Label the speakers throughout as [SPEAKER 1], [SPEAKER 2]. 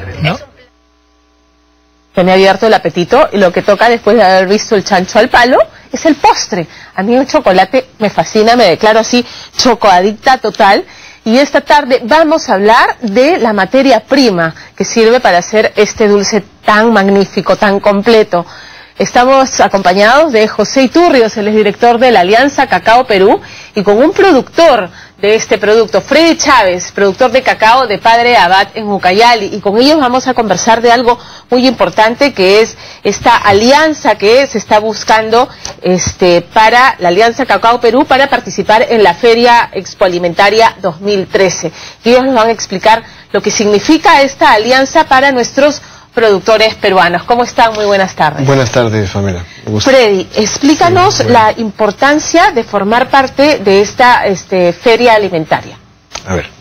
[SPEAKER 1] ¿no?
[SPEAKER 2] Se me ha abierto el apetito y lo que toca después de haber visto el chancho al palo es el postre. A mí el chocolate me fascina, me declaro así chocoadicta total. Y esta tarde vamos a hablar de la materia prima que sirve para hacer este dulce tan magnífico, tan completo. Estamos acompañados de José Iturrios, él es director de la Alianza Cacao Perú, y con un productor de este producto, Freddy Chávez, productor de cacao de Padre Abad en Ucayali, y con ellos vamos a conversar de algo muy importante que es esta alianza que se está buscando para la Alianza Cacao Perú para participar en la Feria Expoalimentaria 2013. Y ellos nos van a explicar lo que significa esta alianza para nuestros productores peruanos. ¿Cómo están? Muy buenas tardes.
[SPEAKER 3] Buenas tardes, Pamela.
[SPEAKER 2] Freddy, explícanos la importancia de formar parte de esta feria alimentaria.
[SPEAKER 3] A ver,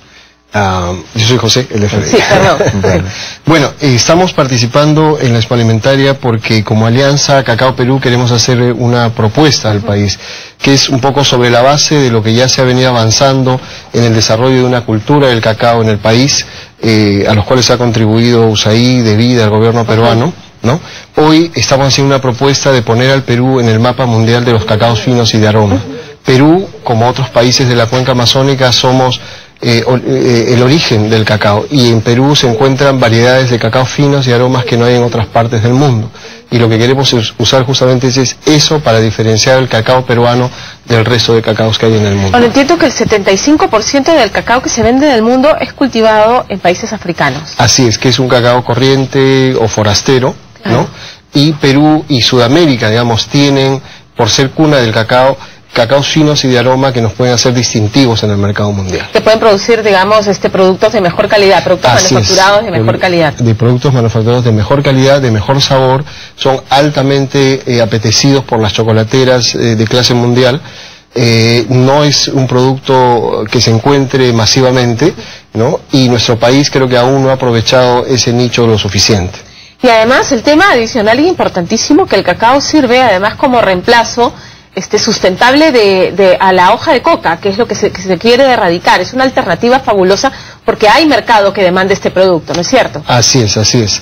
[SPEAKER 3] yo soy José, el de Freddy.
[SPEAKER 2] Sí, perdón.
[SPEAKER 3] Bueno, estamos participando en la Expo Alimentaria porque como Alianza Cacao Perú queremos hacer una propuesta al país, que es un poco sobre la base de lo que ya se ha venido avanzando en el desarrollo de una cultura del cacao en el país, a los cuales ha contribuido USAID, de vida, el gobierno peruano, ¿no? Hoy estamos haciendo una propuesta de poner al Perú en el mapa mundial de los cacaos finos y de aroma. Perú, como otros países de la cuenca amazónica, somos el origen del cacao, y en Perú se encuentran variedades de cacao finos y aromas que no hay en otras partes del mundo, y lo que queremos usar justamente es eso para diferenciar el cacao peruano del resto de cacaos que hay en el mundo.
[SPEAKER 2] Bueno, entiendo que el 75% del cacao que se vende en el mundo es cultivado en países africanos.
[SPEAKER 3] Así es, que es un cacao corriente o forastero, ¿no? Y Perú y Sudamérica, digamos, tienen, por ser cuna del cacao, cacaos finos y de aroma que nos pueden hacer distintivos en el mercado mundial.
[SPEAKER 2] Que pueden producir, digamos, productos de mejor calidad, productos manufacturados de mejor calidad.
[SPEAKER 3] De productos manufacturados de mejor calidad, de mejor sabor, son altamente apetecidos por las chocolateras de clase mundial. No es un producto que se encuentre masivamente, ¿no? Y nuestro país creo que aún no ha aprovechado ese nicho lo suficiente.
[SPEAKER 2] Y además el tema adicional y importantísimo, que el cacao sirve además como reemplazo sustentable a la hoja de coca, que es lo que se quiere erradicar. Es una alternativa fabulosa porque hay mercado que demanda este producto, ¿no es cierto?
[SPEAKER 3] Así es, así es.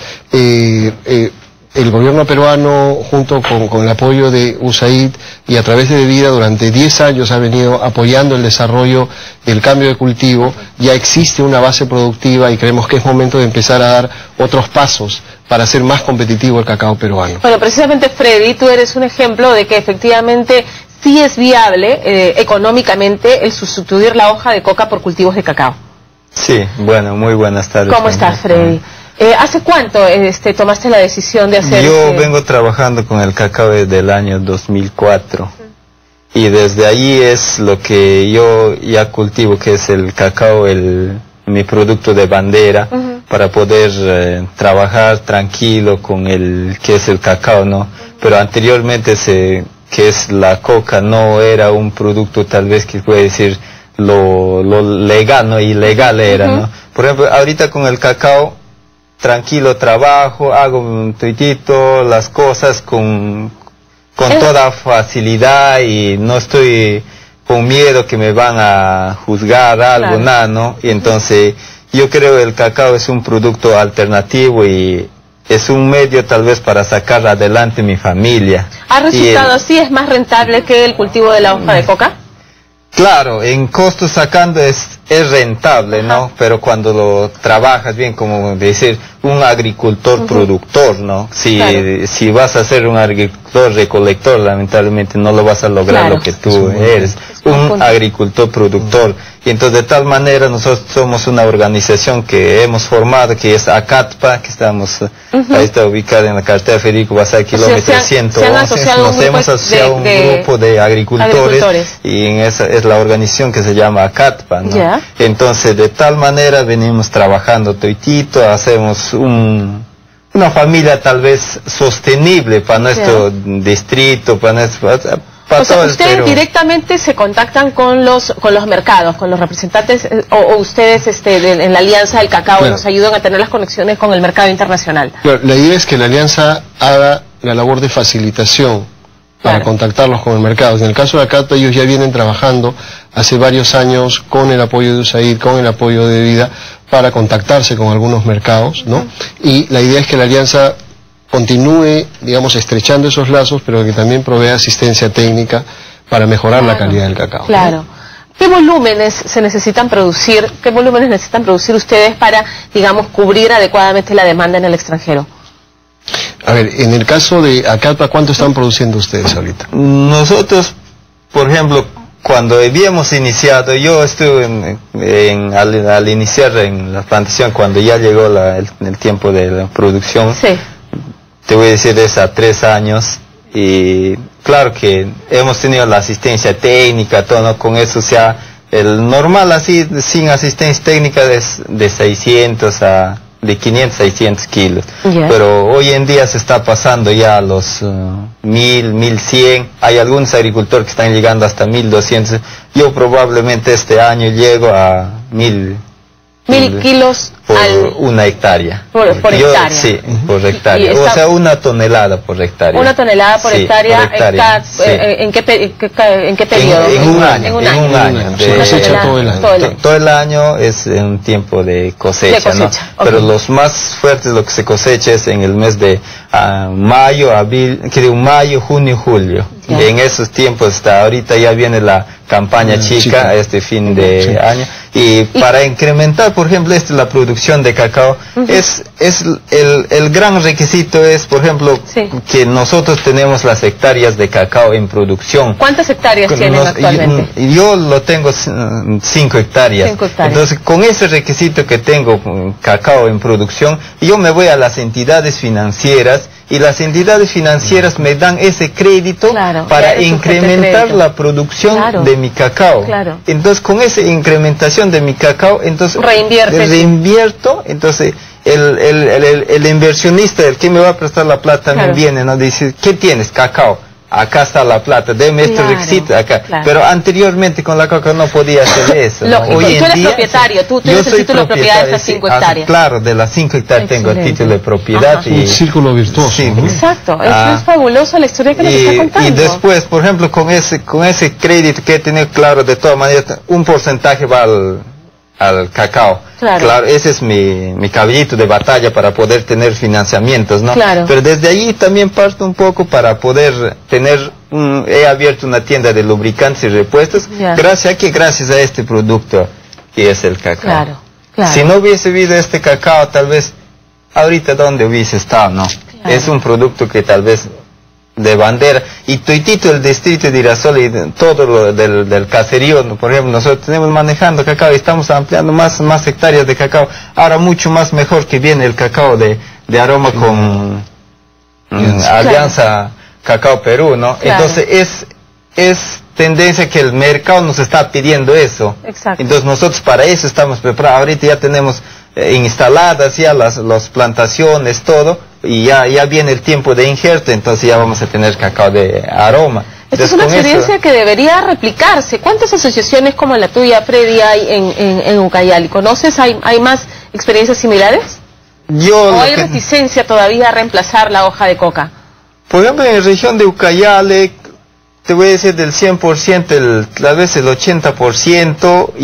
[SPEAKER 3] El gobierno peruano, junto con el apoyo de USAID y a través de Vida, durante 10 años ha venido apoyando el desarrollo del cambio de cultivo. Ya existe una base productiva y creemos que es momento de empezar a dar otros pasos para hacer más competitivo el cacao peruano.
[SPEAKER 2] Bueno, precisamente, Freddy, tú eres un ejemplo de que efectivamente sí es viable económicamente el sustituir la hoja de coca por cultivos de cacao.
[SPEAKER 4] Sí, bueno, muy buenas tardes.
[SPEAKER 2] ¿Cómo estás, Freddy? ¿Hace cuánto tomaste la decisión de hacer?
[SPEAKER 4] Yo vengo trabajando con el cacao desde el año 2004 y desde ahí es lo que yo ya cultivo, que es el cacao, mi producto de bandera, para poder trabajar tranquilo con que es el cacao, ¿no? Pero anteriormente que es la coca, no era un producto tal vez que puede decir lo legal, ¿no? Ilegal era, ¿no? Por ejemplo, ahorita con el cacao, tranquilo trabajo, hago un tuitito, las cosas con toda facilidad y no estoy con miedo que me van a juzgar algo, nada, ¿no? Y entonces yo creo que el cacao es un producto alternativo y es un medio tal vez para sacar adelante mi familia.
[SPEAKER 2] ¿Ha resultado así? ¿Es más rentable que el cultivo de la hoja de coca?
[SPEAKER 4] Claro, en costos sacando es rentable, ¿no? Pero cuando lo trabajas bien, como decir, un agricultor productor, ¿no? Si vas a ser un agricultor recolector, lamentablemente no lo vas a lograr lo que tú eres. Un agricultor productor. Y entonces de tal manera nosotros somos una organización que hemos formado, que es ACATPA, que ahí está ubicada en la carretera Federico Bazán, kilómetro 111. Nos hemos asociado a un grupo de agricultores y esa es la organización que se llama ACATPA, ¿no? Entonces de tal manera venimos trabajando toitito, hacemos una familia tal vez sostenible para nuestro distrito, para nuestro...
[SPEAKER 2] O sea, ustedes directamente se contactan con los mercados, con los representantes, o ustedes en la Alianza del Cacao nos ayudan a tener las conexiones con el mercado internacional.
[SPEAKER 3] La idea es que la Alianza haga la labor de facilitación para
[SPEAKER 2] Claro.
[SPEAKER 3] contactarlos con el mercado. En el caso de Acato, ellos ya vienen trabajando hace varios años con el apoyo de USAID, con el apoyo de Vida, para contactarse con algunos mercados, ¿no? Y la idea es que la alianza continúe, digamos, estrechando esos lazos, pero que también provea asistencia técnica para mejorar la calidad del cacao.
[SPEAKER 2] Claro. ¿Qué volúmenes se necesitan producir? ¿Qué volúmenes necesitan producir ustedes para, digamos, cubrir adecuadamente la demanda en el extranjero?
[SPEAKER 3] A ver, en el caso de Acato, ¿cuánto están produciendo ustedes ahorita?
[SPEAKER 4] Nosotros, por ejemplo, cuando habíamos iniciado, yo estuve al iniciar en la plantación, cuando ya llegó el tiempo de la producción,
[SPEAKER 2] Sí.
[SPEAKER 4] te voy a decir, es a 3 años, y claro que hemos tenido la asistencia técnica, todo, ¿no? Con eso, o sea, el normal así, sin asistencia técnica, de 600 a... de 500 a 600 kilos.
[SPEAKER 2] Yeah.
[SPEAKER 4] Pero hoy en día se está pasando ya a los 1000, 1100. Hay algunos agricultores que están llegando hasta 1200. Yo probablemente este año llego a 1000
[SPEAKER 2] kilos
[SPEAKER 4] por
[SPEAKER 2] al...
[SPEAKER 4] una hectárea.
[SPEAKER 2] Por hectárea.
[SPEAKER 4] Sí, por hectárea.
[SPEAKER 2] Y
[SPEAKER 4] O
[SPEAKER 2] está-
[SPEAKER 4] sea, 1 tonelada por hectárea.
[SPEAKER 2] 1 tonelada por
[SPEAKER 4] Sí,
[SPEAKER 2] hectárea,
[SPEAKER 4] por hectárea,
[SPEAKER 2] está,
[SPEAKER 4] sí.
[SPEAKER 2] ¿en qué periodo?
[SPEAKER 4] En un año.
[SPEAKER 2] En un
[SPEAKER 4] En un
[SPEAKER 2] año.
[SPEAKER 4] año.
[SPEAKER 3] Se cosecha todo el año.
[SPEAKER 4] Todo el año es un tiempo de cosecha,
[SPEAKER 2] De cosecha,
[SPEAKER 4] ¿no?
[SPEAKER 2] ok.
[SPEAKER 4] Pero los más fuertes, lo que se cosecha es en el mes de mayo, abril, mayo, junio, julio.
[SPEAKER 2] Ya.
[SPEAKER 4] Y en esos tiempos, hasta ahorita ya viene la campaña chica,
[SPEAKER 3] chica.
[SPEAKER 4] este fin de
[SPEAKER 3] Sí.
[SPEAKER 4] año. Y para incrementar, por ejemplo, la producción de cacao, es el gran requisito es, por ejemplo,
[SPEAKER 2] Sí.
[SPEAKER 4] que nosotros tenemos las hectáreas de cacao en producción.
[SPEAKER 2] ¿Cuántas hectáreas tienen actualmente?
[SPEAKER 4] Yo lo tengo 5 hectáreas.
[SPEAKER 2] 5 hectáreas.
[SPEAKER 4] Entonces, con ese requisito que tengo, cacao en producción, yo me voy a las entidades financieras, y las entidades financieras me dan ese crédito
[SPEAKER 2] Claro,
[SPEAKER 4] para
[SPEAKER 2] eres un fuente de
[SPEAKER 4] incrementar
[SPEAKER 2] crédito.
[SPEAKER 4] la producción
[SPEAKER 2] Claro.
[SPEAKER 4] de mi cacao.
[SPEAKER 2] Claro.
[SPEAKER 4] Entonces, con esa incrementación de mi cacao, entonces
[SPEAKER 2] Reinviertes.
[SPEAKER 4] reinvierto, entonces el inversionista, el que me va a prestar la plata,
[SPEAKER 2] Claro.
[SPEAKER 4] me viene, ¿no? Dice, ¿qué tienes? Cacao. Acá está la plata, deme este
[SPEAKER 2] Claro,
[SPEAKER 4] requisito acá.
[SPEAKER 2] claro.
[SPEAKER 4] Pero anteriormente con la coca no podía hacer eso. ¿no?
[SPEAKER 2] Tú eres propietario, tú tienes el título de propiedad de estas 5 hectáreas.
[SPEAKER 4] Claro, de las 5 hectáreas tengo el
[SPEAKER 2] Excelente.
[SPEAKER 4] título de propiedad.
[SPEAKER 2] Ajá.
[SPEAKER 3] Un círculo virtuoso,
[SPEAKER 4] Sí.
[SPEAKER 3] ¿no?
[SPEAKER 2] Exacto, eso es fabuloso la historia que nos está contando.
[SPEAKER 4] Y después, por ejemplo, con ese crédito que he tenido, claro, de todas maneras, un porcentaje va al cacao.
[SPEAKER 2] Claro.
[SPEAKER 4] Ese es mi caballito de batalla para poder tener financiamientos, ¿no?
[SPEAKER 2] Claro.
[SPEAKER 4] Pero desde allí también parto un poco para poder tener, he abierto una tienda de lubricantes y repuestos,
[SPEAKER 2] Ya.
[SPEAKER 4] gracias a este producto que es el cacao.
[SPEAKER 2] Claro, claro.
[SPEAKER 4] Si no hubiese habido este cacao, tal vez ahorita dónde hubiese estado, ¿no?
[SPEAKER 2] Claro.
[SPEAKER 4] Es un producto que tal vez de bandera, y tuitito el distrito de Irasol y todo lo del caserío, ¿no? Por ejemplo, nosotros tenemos manejando cacao y estamos ampliando más hectáreas de cacao. Ahora mucho más mejor que viene el cacao de aroma con Alianza Cacao Perú, ¿no?
[SPEAKER 2] Claro.
[SPEAKER 4] Entonces es tendencia que el mercado nos está pidiendo eso.
[SPEAKER 2] Exacto.
[SPEAKER 4] Entonces nosotros para eso estamos preparados. Ahorita ya tenemos instaladas ya las plantaciones, todo, y ya viene el tiempo de injerto, entonces ya vamos a tener cacao de aroma.
[SPEAKER 2] Esta es
[SPEAKER 4] Entonces,
[SPEAKER 2] una
[SPEAKER 4] con
[SPEAKER 2] experiencia
[SPEAKER 4] eso-
[SPEAKER 2] que debería replicarse. ¿Cuántas asociaciones como la tuya, Freddy, hay en Ucayali? ¿Conoces? ¿Hay más experiencias similares?
[SPEAKER 4] yo
[SPEAKER 2] ¿O
[SPEAKER 4] lo
[SPEAKER 2] hay
[SPEAKER 4] que-
[SPEAKER 2] reticencia todavía a reemplazar la hoja de coca?
[SPEAKER 4] Por ejemplo, en la región de Ucayali, te voy a decir del 100%, tal vez el 80%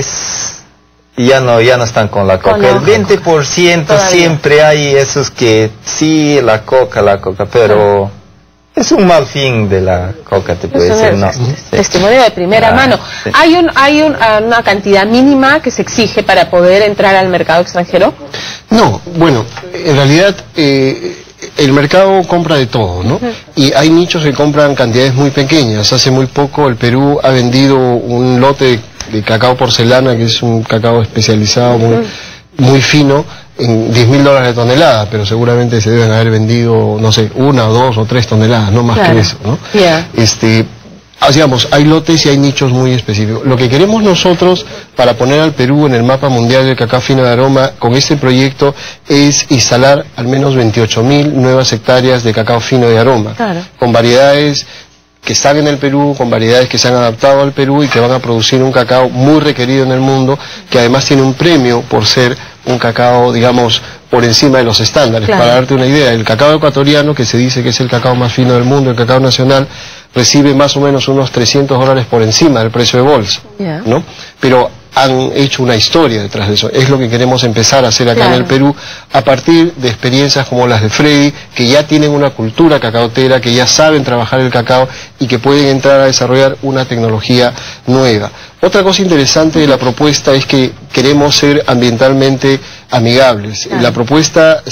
[SPEAKER 4] ya no están con la
[SPEAKER 2] Con
[SPEAKER 4] coca.
[SPEAKER 2] la
[SPEAKER 4] El
[SPEAKER 2] hoja de
[SPEAKER 4] 20%
[SPEAKER 2] Todavía.
[SPEAKER 4] siempre hay esos que sí, la coca, pero es un mal fin de la coca, te puedo
[SPEAKER 2] Eso
[SPEAKER 4] decir,
[SPEAKER 2] es
[SPEAKER 4] ¿no?
[SPEAKER 2] testimonio de primera
[SPEAKER 4] Ah,
[SPEAKER 2] mano.
[SPEAKER 4] sí.
[SPEAKER 2] ¿Hay una cantidad mínima que se exige para poder entrar al mercado extranjero?
[SPEAKER 3] No, bueno, en realidad el mercado compra de todo, ¿no? Y hay nichos que compran cantidades muy pequeñas. Hace muy poco el Perú ha vendido un lote de cacao porcelana, que es un cacao especializado muy fino, en $10.000 de tonelada, pero seguramente se deben haber vendido, no sé, 1, 2 o 3 toneladas, no más
[SPEAKER 2] Claro.
[SPEAKER 3] que eso, ¿no?
[SPEAKER 2] Ya.
[SPEAKER 3] Digamos, hay lotes y hay nichos muy específicos. Lo que queremos nosotros para poner al Perú en el mapa mundial del cacao fino de aroma con este proyecto es instalar al menos 28.000 nuevas hectáreas de cacao fino de aroma,
[SPEAKER 2] Claro.
[SPEAKER 3] con variedades que están en el Perú, con variedades que se han adaptado al Perú y que van a producir un cacao muy requerido en el mundo, que además tiene un premio por ser un cacao, digamos, por encima de los estándares.
[SPEAKER 2] Claro.
[SPEAKER 3] Para darte una idea, el cacao ecuatoriano, que se dice que es el cacao más fino del mundo, el cacao nacional, recibe más o menos unos $300 por encima del precio de bolsa,
[SPEAKER 2] Yeah.
[SPEAKER 3] ¿no? Pero han hecho una historia detrás de eso. Es lo que queremos empezar a hacer acá en el Perú, a partir de experiencias como las de Freddy, que ya tienen una cultura cacaotera, que ya saben trabajar el cacao y que pueden entrar a desarrollar una tecnología nueva. Otra cosa interesante de la propuesta es que queremos ser ambientalmente amigables. La propuesta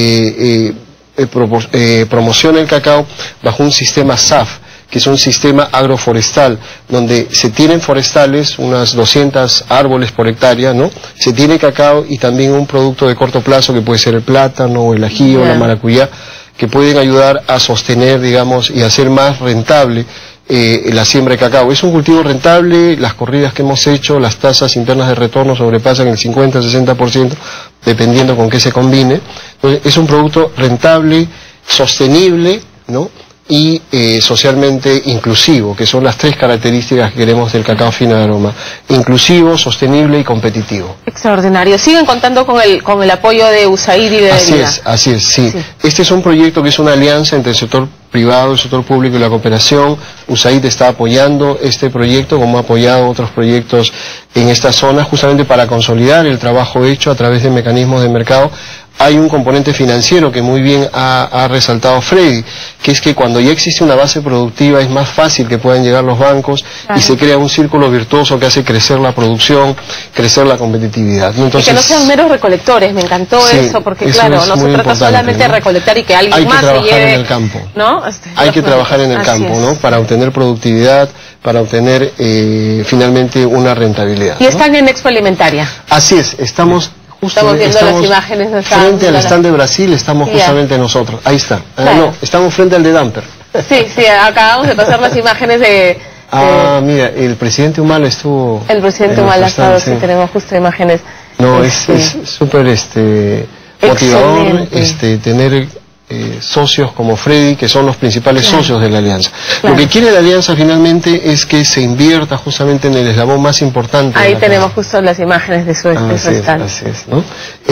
[SPEAKER 3] promociona el cacao bajo un sistema SAF, que es un sistema agroforestal, donde se tienen forestales, unas 200 árboles por hectárea, ¿no? Se tiene cacao y también un producto de corto plazo, que puede ser el plátano, el ají o la maracuyá, que pueden ayudar a sostener, digamos, y hacer más rentable la siembra de cacao. Es un cultivo rentable, las corridas que hemos hecho, las tasas internas de retorno sobrepasan el 50-60%, dependiendo con qué se combine. Entonces, es un producto rentable, sostenible, ¿no? Y socialmente inclusivo, que son las tres características que queremos del cacao fino de aroma: inclusivo, sostenible y competitivo.
[SPEAKER 2] Extraordinario. Siguen contando con el apoyo de USAID y de
[SPEAKER 3] Así es, sí. Este es un proyecto que es una alianza entre el sector privado, el sector público y la cooperación. USAID está apoyando este proyecto, como ha apoyado otros proyectos en esta zona, justamente para consolidar el trabajo hecho a través de mecanismos de mercado. Hay un componente financiero que muy bien ha resaltado Freddy, que es que cuando ya existe una base productiva es más fácil que puedan llegar los bancos y se crea un círculo virtuoso que hace crecer la producción, crecer la competitividad. Entonces,
[SPEAKER 2] y que no sean meros recolectores, me encantó eso, porque claro, no se trata solamente de recolectar y que alguien más se lleve.
[SPEAKER 3] Hay que trabajar en el campo,
[SPEAKER 2] ¿no?
[SPEAKER 3] Hay que trabajar en el campo, ¿no? Para obtener productividad, para obtener finalmente una rentabilidad.
[SPEAKER 2] Y están en Expo Alimentaria.
[SPEAKER 3] Así es, estamos
[SPEAKER 2] viendo las imágenes de
[SPEAKER 3] frente al stand de Brasil, estamos justamente nosotros. Ahí está. No, estamos frente al de Damper.
[SPEAKER 2] Sí, acabamos de pasar las imágenes de...
[SPEAKER 3] mira, el presidente Humala estuvo...
[SPEAKER 2] El presidente Humala ha estado, sí, tenemos justo imágenes.
[SPEAKER 3] No, es súper motivador tener socios como Freddy, que son los principales socios de la alianza. Lo que quiere la alianza finalmente es que se invierta justamente en el eslabón más importante.
[SPEAKER 2] Ahí tenemos justo las imágenes de su stand.
[SPEAKER 3] Así es, ¿no?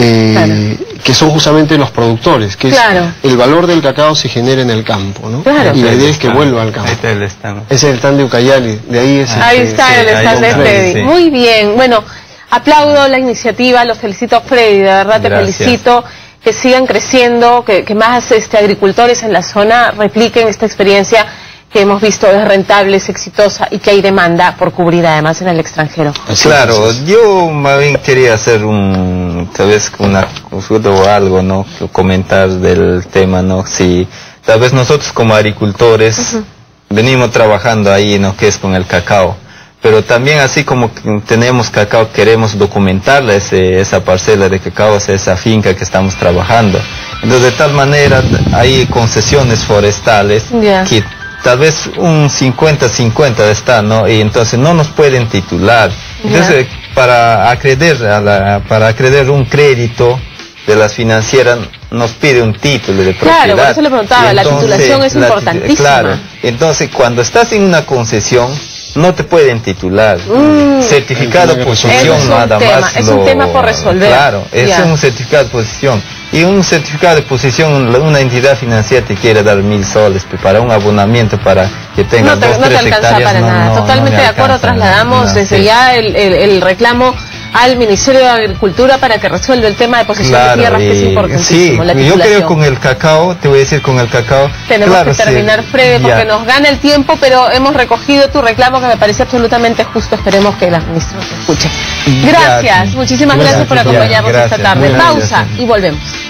[SPEAKER 3] Que son justamente los productores, que es el valor del cacao se genera en el campo, ¿no? Y la idea es que vuelva al campo.
[SPEAKER 4] Ahí está el stand.
[SPEAKER 3] Ese es el stand de Ucayali, de ahí es
[SPEAKER 2] ahí está el stand de Freddy. Muy bien, bueno, aplaudo la iniciativa, los felicito a Freddy, de verdad te felicito. Que sigan creciendo, que más agricultores en la zona repliquen esta experiencia que hemos visto es rentable, es exitosa y que hay demanda por cubrir además en el extranjero.
[SPEAKER 4] Claro, yo más bien quería hacer tal vez una consulta o algo, ¿no? Comentar del tema, ¿no? Si tal vez nosotros como agricultores venimos trabajando ahí, ¿no? Que es con el cacao. Pero también así como tenemos cacao, queremos documentarla esa parcela de cacao, esa finca que estamos trabajando. Entonces de tal manera hay concesiones forestales que tal vez un 50-50 está, ¿no? Y entonces no nos pueden titular. Entonces para acreditar un crédito de las financieras nos pide un título de propiedad.
[SPEAKER 2] Claro, por eso le preguntaba, entonces, la titulación es importantísima.
[SPEAKER 4] Claro, entonces cuando estás en una concesión no te pueden titular. Certificado de posición nada más.
[SPEAKER 2] Es un tema por resolver.
[SPEAKER 4] Claro, es un certificado de posición. Y un certificado de posición, una entidad financiera te quiere dar 1.000 soles para un abonamiento para que tengas 2-3 hectáreas.
[SPEAKER 2] No te alcanza para nada. Totalmente de acuerdo, trasladamos desde ya el reclamo al Ministerio de Agricultura para que resuelva el tema de posesión de tierras, que es importantísimo.
[SPEAKER 4] Sí, yo creo con el cacao, te voy a decir con el cacao.
[SPEAKER 2] Tenemos que terminar, Freddy, porque nos gana el tiempo, pero hemos recogido tu reclamo que me parece absolutamente justo. Esperemos que la ministra te escuche. Gracias, muchísimas gracias por acompañarnos esta tarde. Pausa y volvemos.